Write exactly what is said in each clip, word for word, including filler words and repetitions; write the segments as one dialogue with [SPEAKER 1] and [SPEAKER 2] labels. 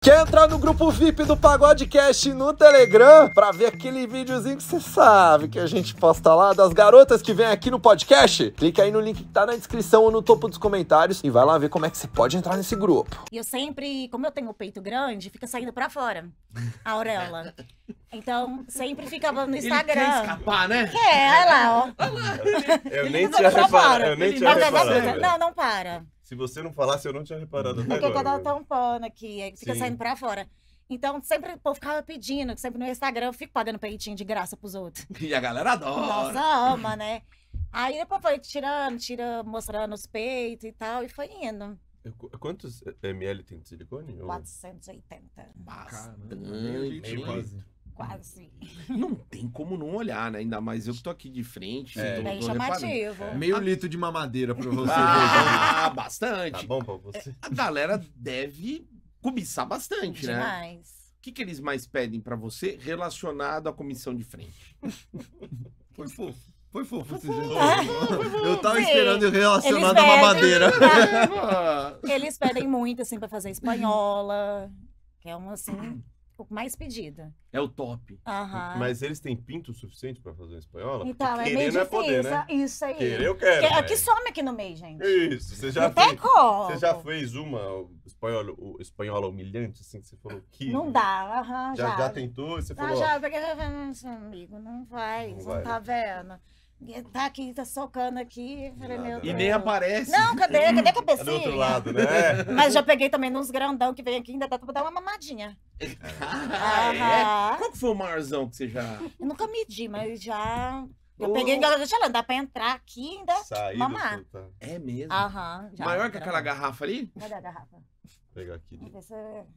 [SPEAKER 1] Quer entrar no grupo V I P do Pagodecast no Telegram pra ver aquele videozinho que você sabe que a gente posta lá das garotas que vêm aqui no podcast? Clica aí no link que tá na descrição ou no topo dos comentários e vai lá ver como é que você pode entrar nesse grupo.
[SPEAKER 2] E eu sempre, como eu tenho o peito grande, fica saindo pra fora a auréola. Então, sempre ficava no Instagram.
[SPEAKER 3] Ele quer escapar, né?
[SPEAKER 2] É, olha lá, ó.
[SPEAKER 4] Eu nem tinha reparado. Eu nem tinha reparado.
[SPEAKER 2] Não, não para.
[SPEAKER 4] Se você não falasse, eu não tinha reparado até
[SPEAKER 2] Porque eu
[SPEAKER 4] agora.
[SPEAKER 2] tava tampando aqui, aí fica
[SPEAKER 4] Sim.
[SPEAKER 2] saindo pra fora. Então, sempre o povo ficava pedindo, sempre no Instagram eu fico pagando peitinho de graça pros outros.
[SPEAKER 3] E a galera adora.
[SPEAKER 2] Nossa, ama, né? Aí depois foi tirando, tira, mostrando os peitos e tal, e foi indo.
[SPEAKER 4] Eu- Quantos ml tem de silicone? Ou-
[SPEAKER 2] quatrocentos e oitenta.
[SPEAKER 3] Bastante.
[SPEAKER 4] Meio quase.
[SPEAKER 2] Quase.
[SPEAKER 3] Não tem como não olhar, né? Ainda mais eu que tô aqui de frente.
[SPEAKER 4] É.
[SPEAKER 3] tô-
[SPEAKER 2] Bem
[SPEAKER 3] tô reparando.
[SPEAKER 2] chamativo.
[SPEAKER 4] É.
[SPEAKER 5] Meio litro de mamadeira pra você ver.
[SPEAKER 3] Ah,
[SPEAKER 4] Tá
[SPEAKER 3] bastante.
[SPEAKER 4] bom pra você?
[SPEAKER 3] A galera deve cobiçar bastante, né?
[SPEAKER 2] Demais.
[SPEAKER 3] O que, que eles mais pedem pra você relacionado à comissão de frente?
[SPEAKER 5] Foi fofo. Foi fofo esse jeito.
[SPEAKER 2] Ah,
[SPEAKER 5] Eu tava
[SPEAKER 2] sim.
[SPEAKER 5] esperando relacionado
[SPEAKER 2] Eles
[SPEAKER 5] à
[SPEAKER 2] pedem.
[SPEAKER 5] mamadeira.
[SPEAKER 3] Ah,
[SPEAKER 2] Eles pedem muito, assim, pra fazer espanhola, que é um, assim, o mais pedido.
[SPEAKER 3] é o top.
[SPEAKER 2] Aham.
[SPEAKER 4] Mas eles têm pinto suficiente pra fazer uma espanhola?
[SPEAKER 2] Então,
[SPEAKER 4] Porque
[SPEAKER 2] é meio
[SPEAKER 4] querer não é
[SPEAKER 2] difícil.
[SPEAKER 4] poder, né?
[SPEAKER 2] Isso aí.
[SPEAKER 4] Querer eu quero.
[SPEAKER 2] Que,
[SPEAKER 4] né?
[SPEAKER 2] que some aqui no meio, gente.
[SPEAKER 4] Isso, você já
[SPEAKER 2] Não tem
[SPEAKER 4] fez.
[SPEAKER 2] como.
[SPEAKER 4] Você já fez uma o espanhola, o espanhola humilhante, assim, que você falou que.
[SPEAKER 2] Não dá, aham,
[SPEAKER 4] Já,
[SPEAKER 2] já.
[SPEAKER 4] já tentou e você
[SPEAKER 2] Ah,
[SPEAKER 4] falou.
[SPEAKER 2] já, porque, amigo, não vai,
[SPEAKER 4] Não
[SPEAKER 2] você
[SPEAKER 4] vai,
[SPEAKER 2] não tá vendo. Tá aqui, tá socando aqui. eu Falei,
[SPEAKER 4] Nada.
[SPEAKER 2] meu
[SPEAKER 3] E
[SPEAKER 2] Deus.
[SPEAKER 3] nem aparece.
[SPEAKER 2] Não, cadê? Cadê a
[SPEAKER 4] "Hum, Tá
[SPEAKER 2] cabecinha?
[SPEAKER 4] do outro lado, né?
[SPEAKER 2] Mas já peguei também nos grandão que vem aqui, ainda dá pra dar uma mamadinha.
[SPEAKER 3] Ah, é?
[SPEAKER 2] Aham.
[SPEAKER 3] Qual que foi o maiorzão que você já...
[SPEAKER 2] Eu nunca medi, mas já. Eu
[SPEAKER 3] Ô.
[SPEAKER 2] peguei, deixa eu lá, dá pra entrar aqui e ainda.
[SPEAKER 4] Saído,
[SPEAKER 2] Mamar.
[SPEAKER 4] puta.
[SPEAKER 3] É mesmo?
[SPEAKER 2] Aham. já.
[SPEAKER 3] Maior que aquela garrafa ali?
[SPEAKER 2] Cadê a garrafa?
[SPEAKER 4] Vou pegar aqui.
[SPEAKER 2] Vamos ver se.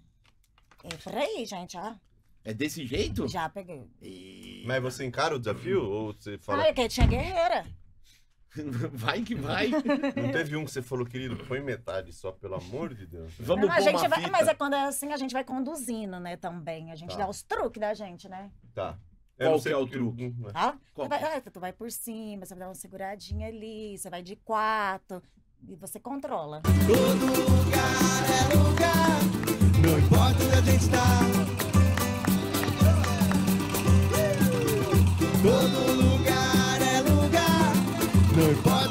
[SPEAKER 2] É por aí, gente, ó.
[SPEAKER 3] É desse jeito?
[SPEAKER 2] Já peguei.
[SPEAKER 3] E-
[SPEAKER 4] Mas você encara o desafio? Ou você fala.
[SPEAKER 2] Ai, que tinha guerreira.
[SPEAKER 3] Vai que vai.
[SPEAKER 4] Não teve um que você falou, querido, põe metade só, pelo amor de Deus.
[SPEAKER 3] Vamos
[SPEAKER 2] a
[SPEAKER 3] pôr
[SPEAKER 2] gente
[SPEAKER 3] uma
[SPEAKER 2] vai,
[SPEAKER 3] fita.
[SPEAKER 2] mas é quando é assim, a gente vai conduzindo, né, também. A gente
[SPEAKER 4] Tá.
[SPEAKER 2] dá os truques da gente, né?
[SPEAKER 4] Tá.
[SPEAKER 3] Qual
[SPEAKER 4] não
[SPEAKER 3] que
[SPEAKER 4] sei
[SPEAKER 3] é o
[SPEAKER 4] porque-
[SPEAKER 3] truque?
[SPEAKER 4] Hum,
[SPEAKER 2] Tá?
[SPEAKER 3] Qual
[SPEAKER 2] Você vai, ah, tu vai por cima, você vai dar uma seguradinha ali, você vai de quatro e você controla.
[SPEAKER 6] Todo lugar é lugar, não importa onde a gente tá. Todo lugar é lugar, não importa